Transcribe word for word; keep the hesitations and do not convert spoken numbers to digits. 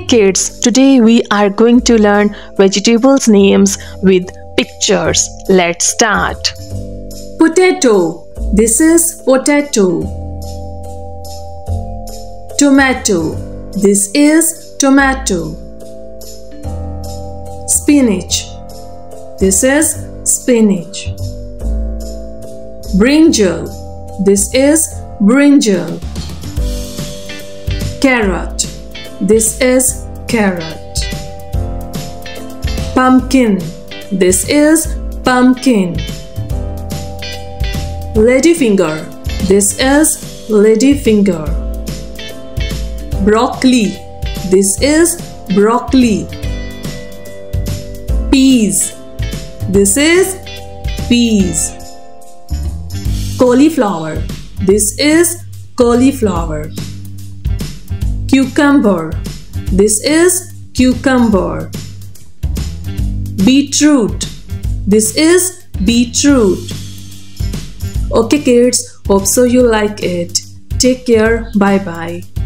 kids, today we are going to learn vegetables names with pictures. Let's start. Potato. This is potato. Tomato. This is tomato. Spinach. This is spinach. Brinjal. This is brinjal. Carrot. This is carrot. Pumpkin. This is pumpkin. Ladyfinger. This is ladyfinger. Broccoli. This is broccoli. Peas. This is peas. Cauliflower. This is cauliflower. Cucumber. This is cucumber. Beetroot. This is beetroot. Okay kids, hope so you like it. Take care. Bye bye.